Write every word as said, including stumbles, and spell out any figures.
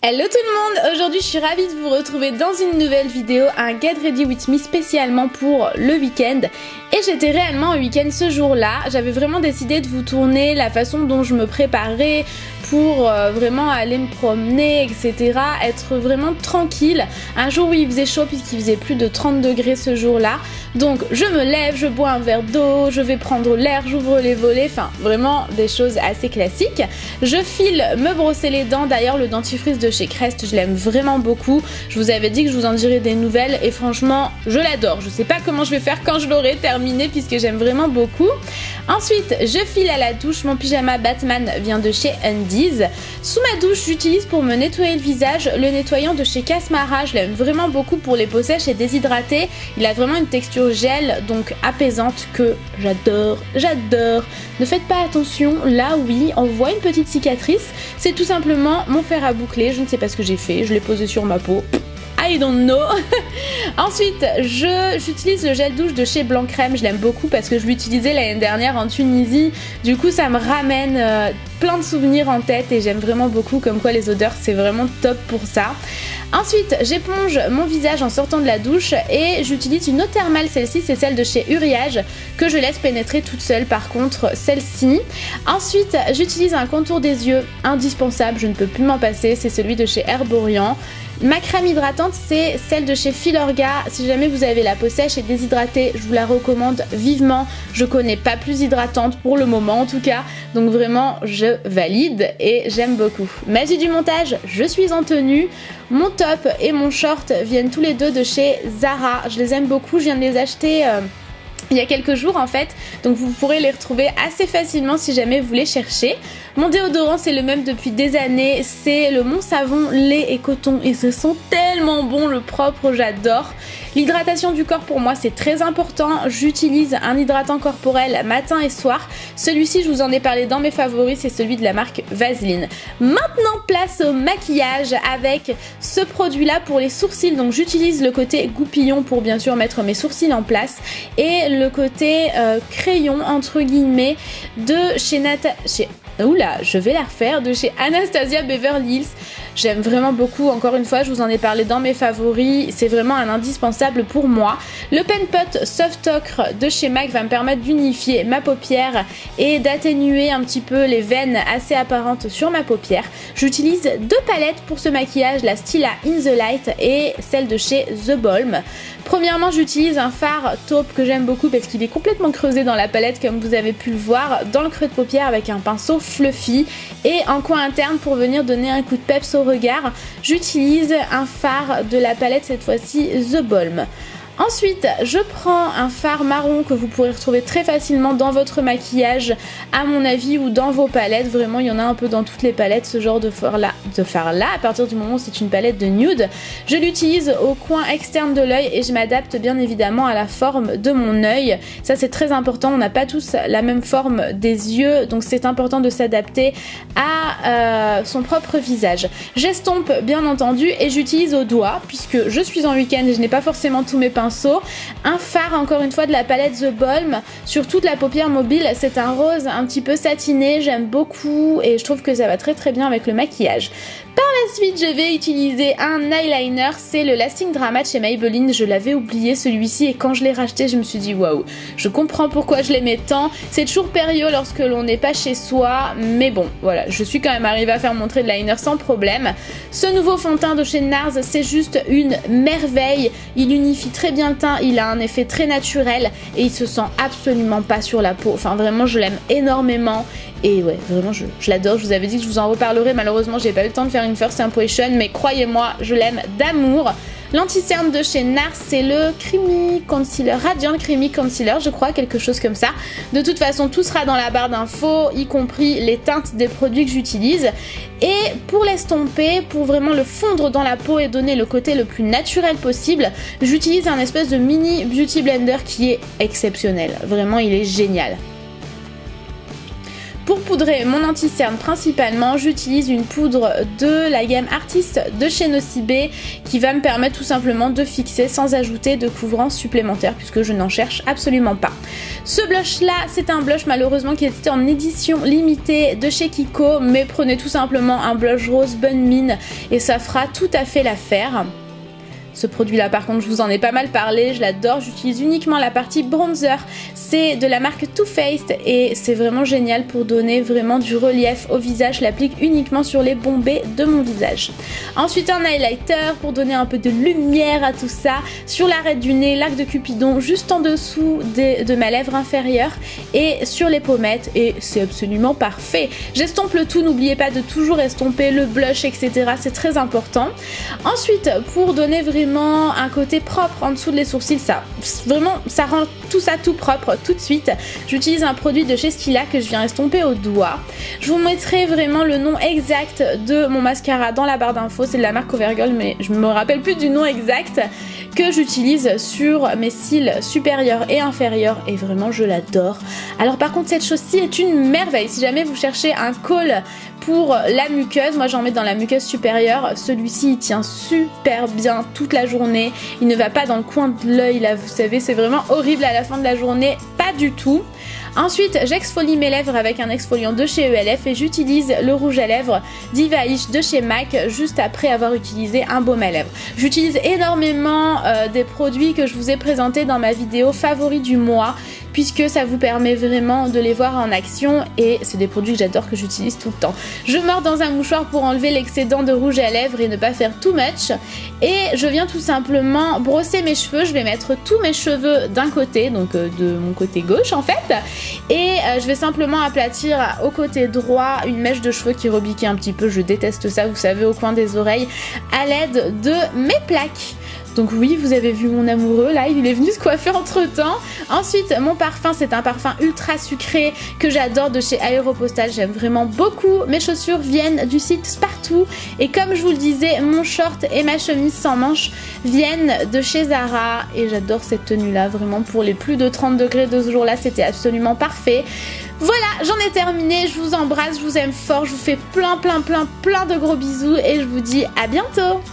Hello tout le monde, aujourd'hui je suis ravie de vous retrouver dans une nouvelle vidéo, un Get Ready With Me spécialement pour le week-end. Et j'étais réellement au week-end ce jour-là, j'avais vraiment décidé de vous tourner la façon dont je me préparais pour euh, vraiment aller me promener, et cetera. Être vraiment tranquille, un jour où il faisait chaud puisqu'il faisait plus de trente degrés ce jour-là. Donc je me lève, je bois un verre d'eau, je vais prendre l'air, j'ouvre les volets, enfin vraiment des choses assez classiques. Je file me brosser les dents, d'ailleurs le dentifrice de chez Crest, je l'aime vraiment beaucoup. Je vous avais dit que je vous en dirais des nouvelles et franchement je l'adore. Je sais pas comment je vais faire quand je l'aurai terminé puisque j'aime vraiment beaucoup. Ensuite je file à la douche, mon pyjama Batman vient de chez Undies. Sous ma douche j'utilise pour me nettoyer le visage le nettoyant de chez Casmara, je l'aime vraiment beaucoup pour les peaux sèches et déshydratées. Il a vraiment une texture gel donc apaisante que j'adore, j'adore. Ne faites pas attention, là oui on voit une petite cicatrice, c'est tout simplement mon fer à boucler, je ne sais pas ce que j'ai fait, je l'ai posé sur ma peau. I don't know. Ensuite, j'utilise le gel douche de chez Blanc Crème. Je l'aime beaucoup parce que je l'utilisais l'année dernière en Tunisie. Du coup, ça me ramène euh, plein de souvenirs en tête et j'aime vraiment beaucoup. Comme quoi, les odeurs, c'est vraiment top pour ça. Ensuite, j'éponge mon visage en sortant de la douche et j'utilise une eau thermale. Celle-ci, c'est celle de chez Uriage que je laisse pénétrer toute seule. Par contre, celle-ci. Ensuite, j'utilise un contour des yeux indispensable. Je ne peux plus m'en passer. C'est celui de chez Herborian. Ma crème hydratante, c'est celle de chez Filorga. Si jamais vous avez la peau sèche et déshydratée, je vous la recommande vivement. Je connais pas plus hydratante pour le moment en tout cas. Donc vraiment, je valide et j'aime beaucoup. Magie du montage, je suis en tenue. Mon top et mon short viennent tous les deux de chez Zara. Je les aime beaucoup, je viens de les acheter... Euh il y a quelques jours en fait, donc vous pourrez les retrouver assez facilement si jamais vous les cherchez. Mon déodorant c'est le même depuis des années, c'est le Mon Savon lait et coton et ce sent tellement bon, le propre j'adore. L'hydratation du corps pour moi c'est très important, j'utilise un hydratant corporel matin et soir. Celui-ci je vous en ai parlé dans mes favoris, c'est celui de la marque Vaseline. Maintenant place au maquillage avec ce produit là pour les sourcils, donc j'utilise le côté goupillon pour bien sûr mettre mes sourcils en place et le côté euh, crayon entre guillemets de chez Nata... chez... Oula, je vais la refaire, de chez Anastasia Beverly Hills. J'aime vraiment beaucoup, encore une fois, je vous en ai parlé dans mes favoris, c'est vraiment un indispensable pour moi. Le Pen Pot Soft Ocre de chez MAC va me permettre d'unifier ma paupière et d'atténuer un petit peu les veines assez apparentes sur ma paupière. J'utilise deux palettes pour ce maquillage, la Stila In The Light et celle de chez The Balm. Premièrement, j'utilise un fard taupe que j'aime beaucoup parce qu'il est complètement creusé dans la palette comme vous avez pu le voir, dans le creux de paupière avec un pinceau fluffy et en coin interne pour venir donner un coup de peps au regard, j'utilise un fard de la palette cette fois-ci The Balm. Ensuite, je prends un fard marron que vous pourrez retrouver très facilement dans votre maquillage, à mon avis, ou dans vos palettes. Vraiment, il y en a un peu dans toutes les palettes, ce genre de fard-là, de fard-là, à partir du moment où c'est une palette de nude. Je l'utilise au coin externe de l'œil et je m'adapte bien évidemment à la forme de mon œil. Ça, c'est très important. On n'a pas tous la même forme des yeux, donc c'est important de s'adapter à euh, son propre visage. J'estompe, bien entendu, et j'utilise au doigt, puisque je suis en week-end et je n'ai pas forcément tous mes pinceaux. Un fard encore une fois de la palette The Balm sur toute la paupière mobile, c'est un rose un petit peu satiné, j'aime beaucoup et je trouve que ça va très très bien avec le maquillage. Par la suite je vais utiliser un eyeliner, c'est le Lasting Drama de chez Maybelline, je l'avais oublié celui-ci et quand je l'ai racheté je me suis dit waouh, je comprends pourquoi je l'aimais tant, c'est toujours périlleux lorsque l'on n'est pas chez soi, mais bon voilà, je suis quand même arrivée à faire mon trait de liner sans problème. Ce nouveau fond de teint de chez Nars c'est juste une merveille, il unifie très bien le teint, il a un effet très naturel et il se sent absolument pas sur la peau, enfin vraiment je l'aime énormément et ouais vraiment je, je l'adore, je vous avais dit que je vous en reparlerai, malheureusement j'ai pas eu le temps de faire une first impression mais croyez-moi je l'aime d'amour. L'anti-cerne de chez Nars c'est le Creamy Concealer, Radiant Creamy Concealer je crois, quelque chose comme ça. De toute façon tout sera dans la barre d'infos y compris les teintes des produits que j'utilise et pour l'estomper, pour vraiment le fondre dans la peau et donner le côté le plus naturel possible, j'utilise un espèce de mini beauty blender qui est exceptionnel, vraiment il est génial. Pour poudrer mon anti-cerne principalement, j'utilise une poudre de la gamme Artist de chez Nocibé qui va me permettre tout simplement de fixer sans ajouter de couvrant supplémentaire puisque je n'en cherche absolument pas. Ce blush là, c'est un blush malheureusement qui était en édition limitée de chez Kiko, mais prenez tout simplement un blush rose Bonne Mine et ça fera tout à fait l'affaire. Ce produit là par contre je vous en ai pas mal parlé, je l'adore, j'utilise uniquement la partie bronzer, c'est de la marque Too Faced et c'est vraiment génial pour donner vraiment du relief au visage, je l'applique uniquement sur les bombés de mon visage. Ensuite un highlighter pour donner un peu de lumière à tout ça, sur l'arête du nez, l'arc de Cupidon juste en dessous de, de ma lèvre inférieure et sur les pommettes et c'est absolument parfait. J'estompe le tout, n'oubliez pas de toujours estomper le blush et cetera, c'est très important. Ensuite pour donner vraiment un côté propre en dessous de les sourcils, ça vraiment ça rend tout ça tout propre tout de suite. J'utilise un produit de chez Stila que je viens estomper au doigt. Je vous mettrai vraiment le nom exact de mon mascara dans la barre d'infos, c'est de la marque Covergirl mais je me rappelle plus du nom exact, que j'utilise sur mes cils supérieurs et inférieurs et vraiment je l'adore. Alors par contre cette chose-ci est une merveille, si jamais vous cherchez un col pour la muqueuse, moi j'en mets dans la muqueuse supérieure, celui-ci il tient super bien toute la journée, il ne va pas dans le coin de l'œil là, vous savez, c'est vraiment horrible à la fin de la journée, pas du tout. Ensuite j'exfolie mes lèvres avec un exfoliant de chez E L F et j'utilise le rouge à lèvres Divaïch de chez MAC juste après avoir utilisé un baume à lèvres. J'utilise énormément euh, des produits que je vous ai présentés dans ma vidéo favoris du mois puisque ça vous permet vraiment de les voir en action et c'est des produits que j'adore, que j'utilise tout le temps. Je mords dans un mouchoir pour enlever l'excédent de rouge à lèvres et ne pas faire too much et je viens tout simplement brosser mes cheveux. Je vais mettre tous mes cheveux d'un côté, donc euh, de mon côté gauche en fait, et euh, je vais simplement aplatir au côté droit une mèche de cheveux qui rebiquait un petit peu, je déteste ça, vous savez, au coin des oreilles à l'aide de mes plaques. Donc oui, vous avez vu mon amoureux, là, il est venu se coiffer entre temps. Ensuite, mon parfum, c'est un parfum ultra sucré que j'adore de chez Aéropostale, j'aime vraiment beaucoup. Mes chaussures viennent du site Spartoo. Et comme je vous le disais, mon short et ma chemise sans manches viennent de chez Zara. Et j'adore cette tenue-là, vraiment pour les plus de trente degrés de ce jour-là, c'était absolument parfait. Voilà, j'en ai terminé, je vous embrasse, je vous aime fort, je vous fais plein plein plein plein de gros bisous et je vous dis à bientôt.